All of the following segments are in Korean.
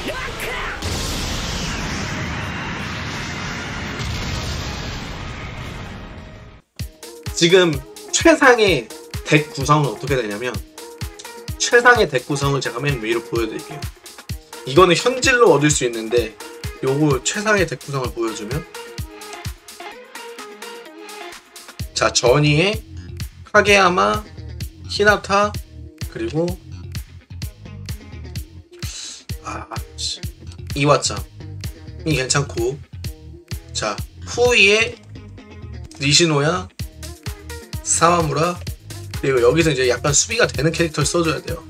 지금 최상의 덱 구성은 어떻게 되냐면, 최상의 덱 구성을 제가 맨 위로 보여드릴게요. 이거는 현질로 얻을 수 있는데 요거 최상의 덱 구성을 보여주면, 자, 전이에 카게야마, 히나타, 그리고 이와짱 이 괜찮고, 자, 후이에 니시노야, 사와무라, 그리고 여기서 이제 약간 수비가 되는 캐릭터를 써줘야 돼요.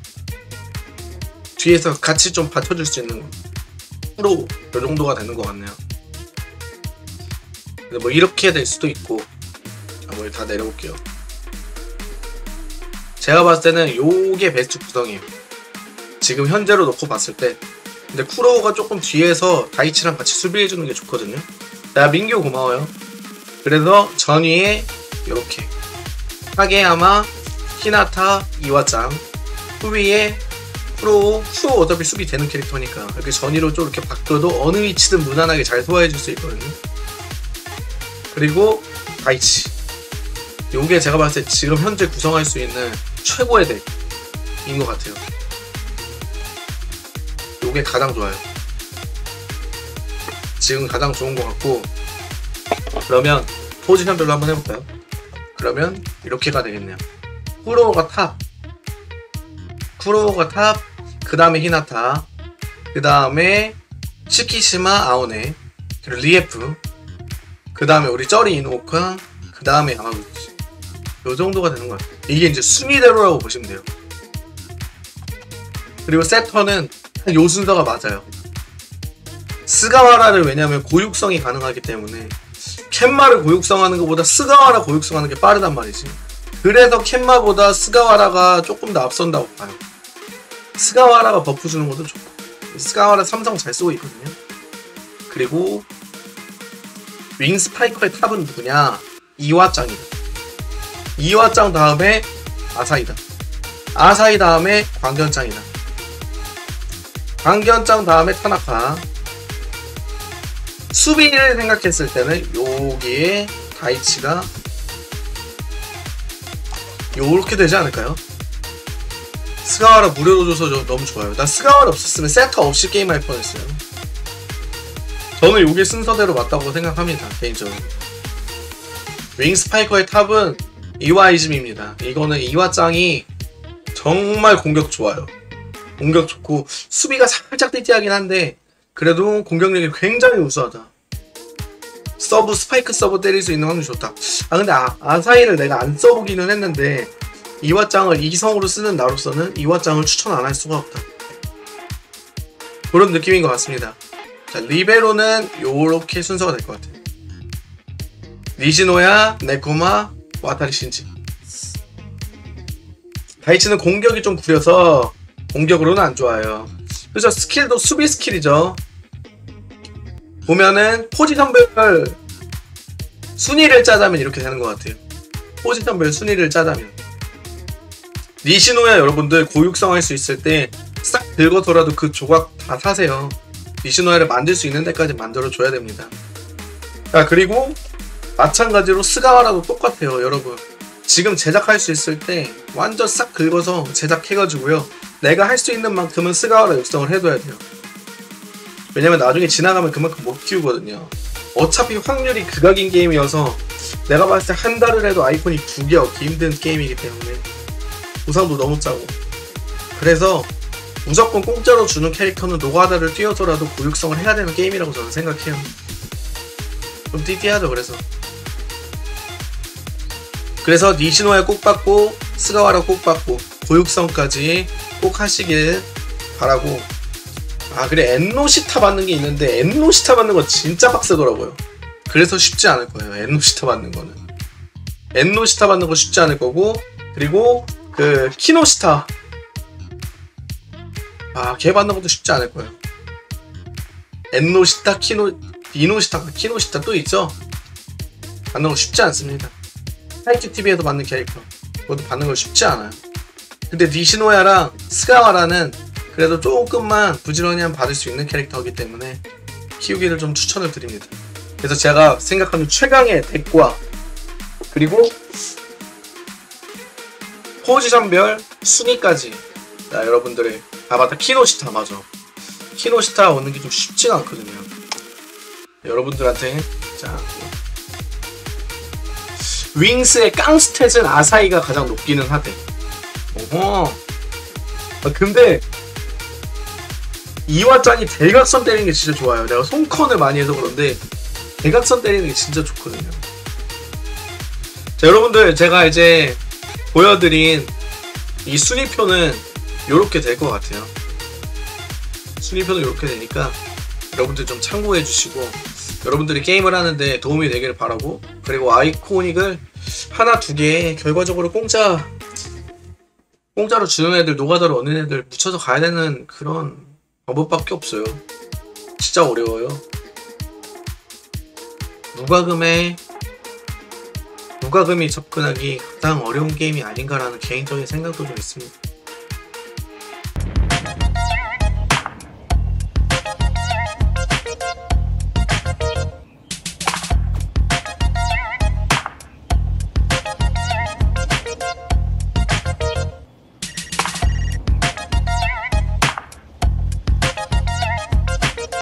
뒤에서 같이 좀 받쳐줄 수 있는 프로, 요 정도가 되는 것 같네요. 근데 뭐 이렇게 될 수도 있고. 뭐 다 내려볼게요. 제가 봤을 때는 요게 베스트 구성이에요, 지금 현재로 놓고 봤을 때. 근데 쿠로우가 조금 뒤에서 다이치랑 같이 수비해주는 게 좋거든요. 야, 민규 고마워요. 그래서 전위에 요렇게 카게야마, 히나타, 이와짱, 후위에 쿠로우, 쿠로우 어차피 수비 되는 캐릭터니까 이렇게 전위로 좀 이렇게 바꿔도 어느 위치든 무난하게 잘 소화해줄 수 있거든요. 그리고 다이치, 요게 제가 봤을 때 지금 현재 구성할 수 있는 최고의 덱인 것 같아요. 요게 가장 좋아요. 지금 가장 좋은 것 같고, 그러면 포지션별로 한번 해볼까요? 그러면 이렇게가 되겠네요. 쿠로우가 탑, 그 다음에 히나타, 그 다음에 시키시마 아오네, 그리고 리에프, 그 다음에 우리 쩌리 이노오카, 그 다음에 야마구치. 요 정도가 되는 거야. 이게 이제 순위대로라고 보시면 돼요. 그리고 세터는 요 순서가 맞아요. 스가와라를, 왜냐면 고육성이 가능하기 때문에 캔마를 고육성하는 것보다 스가와라 고육성하는 게 빠르단 말이지. 그래서 캔마보다 스가와라가 조금 더 앞선다고 봐요. 스가와라가 버프 주는 것도 좋고, 스가와라 삼성 잘 쓰고 있거든요. 그리고 윙 스파이커의 탑은 누구냐? 이와짱이다. 이와짱 다음에 아사이다. 아사이 다음에 광견짱이다. 광견짱 다음에 타나카. 수비를 생각했을 때는 여기에 다이치가 요렇게 되지 않을까요? 스가와라 무료로 줘서 너무 좋아요. 나 스가와라 없었으면 세터 없이 게임할 뻔했어요. 저는 요게 순서대로 맞다고 생각합니다, 개인적으로. 윙 스파이커의 탑은 이와이즘입니다. 이거는 이와짱이 정말 공격 좋아요. 공격 좋고 수비가 살짝 띠띠하긴 한데 그래도 공격력이 굉장히 우수하다. 서브, 스파이크 서브 때릴 수 있는 확률이 좋다. 근데 아사히를 내가 안 써보기는 했는데 이와짱을 이성으로 쓰는 나로서는 이와짱을 추천 안 할 수가 없다. 그런 느낌인 것 같습니다. 자, 리베로는 요렇게 순서가 될 것 같아요. 니시노야, 네코마, 와타리 신지. 다이치는 공격이 좀 구려서 공격으로는 안 좋아요. 그래서 스킬도 수비 스킬이죠. 보면은 포지션별 순위를 짜자면 이렇게 되는 것 같아요. 포지션별 순위를 짜자면 니시노야 여러분들 고육성 할 수 있을 때 싹 긁어서라도 그 조각 다 사세요. 니시노야를 만들 수 있는 데까지 만들어 줘야 됩니다. 자, 그리고 마찬가지로 스가와라도 똑같아요. 여러분 지금 제작할 수 있을 때 완전 싹 긁어서 제작해가지고요, 내가 할 수 있는 만큼은 스가와라 육성을 해둬야 돼요. 왜냐면 나중에 지나가면 그만큼 못 키우거든요. 어차피 확률이 극악인 게임이어서 내가 봤을 때 한 달을 해도 아이콘이 2개 얻기 힘든 게임이기 때문에 보상도 너무 짜고, 그래서 무조건 공짜로 주는 캐릭터는 노가다를 뛰어서라도 고육성을 해야 되는 게임이라고 저는 생각해요. 좀 띠띠하죠. 그래서 니시노야 꼭 받고 스가와라 꼭 받고 고육성까지 꼭 하시길 바라고. 그래, 엔노시타 받는 게 있는데 엔노시타 받는 거 진짜 빡세더라고요. 그래서 쉽지 않을 거예요. 엔노시타 받는 거는. 엔노시타 받는 거 쉽지 않을 거고, 그리고 그 키노시타 걔 받는 것도 쉽지 않을 거예요. 엔노시타, 이노시타, 키노시타 또 있죠? 받는 거 쉽지 않습니다. 하이큐TV에도 받는 캐릭터 그것도 받는 거 쉽지 않아요. 근데 니시노야랑 스가와라는 그래도 조금만 부지런히 하면 받을 수 있는 캐릭터이기 때문에 키우기를 좀 추천을 드립니다. 그래서 제가 생각하는 최강의 덱과 그리고 포지션별 순위까지, 자 여러분들의 맞다, 키노시타. 맞아, 키노시타 얻는 게 좀 쉽지가 않거든요. 여러분들한테 자 윙스의 깡스탯은 아사히가 가장 높기는 하대. 오호. 근데 이와짠이 대각선 때리는 게 진짜 좋아요. 내가 손컨을 많이 해서 그런데 대각선 때리는 게 진짜 좋거든요. 자 여러분들, 제가 이제 보여드린 이 순위표는 요렇게 될 것 같아요. 순위표는 요렇게 되니까 여러분들 좀 참고해 주시고, 여러분들이 게임을 하는데 도움이 되기를 바라고, 그리고 아이코닉을 하나 두 개 결과적으로 공짜로 주는 애들, 노가다로 얻는 애들 붙여서 가야 되는 그런 방법밖에 없어요. 진짜 어려워요. 무과금이 접근하기 가장 어려운 게임이 아닌가라는 개인적인 생각도 좀 있습니다.